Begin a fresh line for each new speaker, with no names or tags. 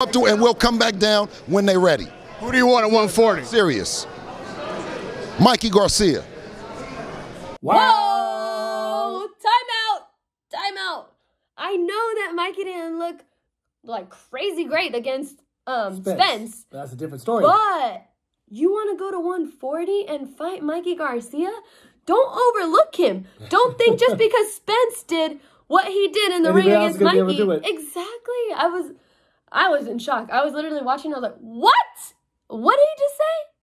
up to, and we'll come back down when they're ready.
Who do you want at 140?
Serious. Mikey Garcia.
Whoa! Time out. I know that Mikey didn't look like crazy great against Spence.
That's a different story.
But you want to go to 140 and fight Mikey Garcia? Don't overlook him. Don't think just because Spence did what he did in the ring against Mikey. Exactly. I was in shock. I was literally watching. I was like, what? What did he just say?